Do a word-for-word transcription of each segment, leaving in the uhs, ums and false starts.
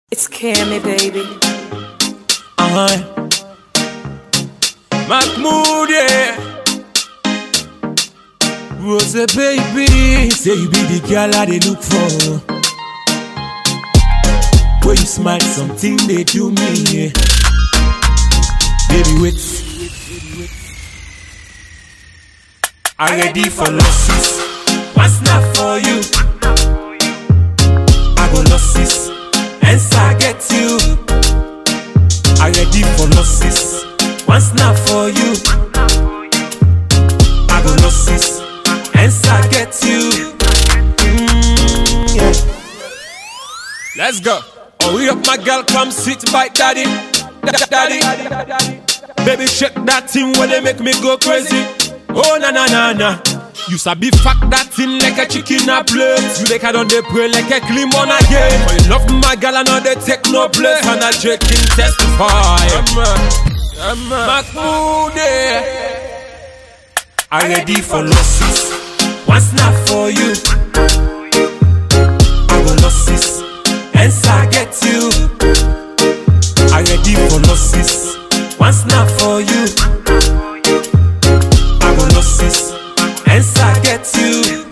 It's Cammy, baby. Uh-huh. Mahmoud, yeah. Rose, baby. Say you be the girl I they look for. When you smile, something they do me, yeah. Baby, wait. I'm ready for losses. What's not for you? I go losses. Hence I get you. I'm ready for losses. What's not for you? I go losses. Hence I get you. Mm, yeah. Let's go. Oh, we up, my girl, come sit by daddy. Daddy, baby, shake that thing when they make me go crazy. Oh, na na na na. You sabi fuck that thing like a chicken a plate. You make her on the pray like a clean one again. Oh, you love my girl and now they take no place. And I check in testify. Mahmoud, I'm ready for losses. What's not for you? I go losses. Hence I get you. I'm ready for losses. What's not for you? I go losses. Hence I get you.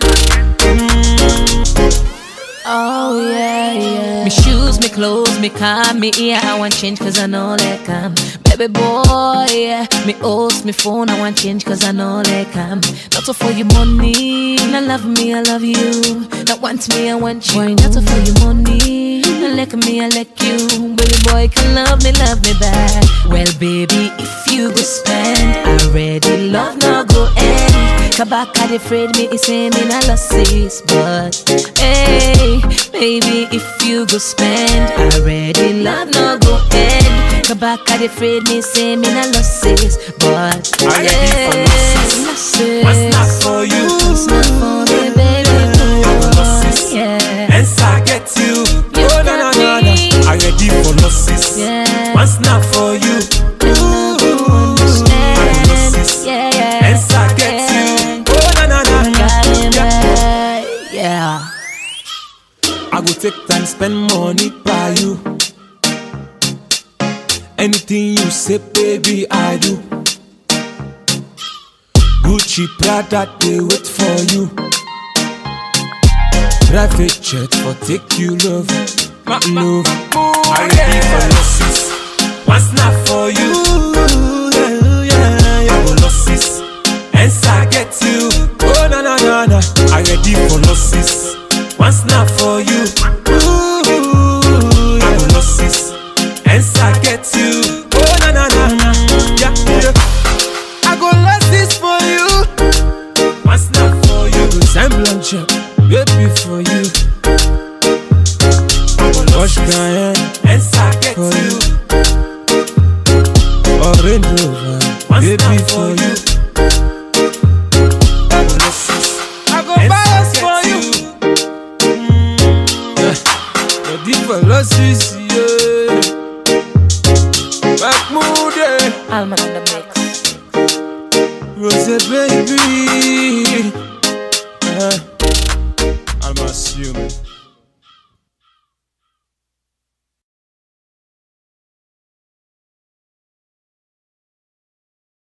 Mm. Oh yeah, yeah. Me shoes, me clothes, me car, me ear, I want change cause I know they come. Baby boy, yeah. Me host, me phone, I want change cause I know they come. Not so for your money, not love me, I love you. Not want me, I want you. Not so for your money, not like me, I like you. Baby boy can love me, love me back. Well baby, if you go spend, already love no go end. Come back, I'd afraid me, it's same in a losses. But hey, baby, if you go spend, already love no go end. Come back, I'd afraid me, same in a losses. But I'm ready for losses. What's not for you? It's not for me, baby. I go losses. Yeah. Hence I get you. You Oh na na na na. I'm ready for losses. Yeah. What's not for you? Ooh, losses. yeah, yeah. Hence I get you. Oh na na na na. Yeah. I go take time, spend money by you. Anything you say, baby, I do. Gucci, Prada, they wait for you. Private jet for take you love, my love. I'm ready for losses. What's not for you? I go losses. Hence I get you. Oh na na na na. I'm ready for losses. What's not for you? I go losses. Hence I get you. Oh na na na na. Yeah yeah. I go losses for you. What's not for you? Resemblance check, baby for you. Wash Cayenne. Hence I get you. Orange Rover, baby for you. I go losses. I go buy us for you. Ready for losses, yeah. Mahmoud, yeah. Alman on the mix. Rose, baby. Uh, I'm assuming.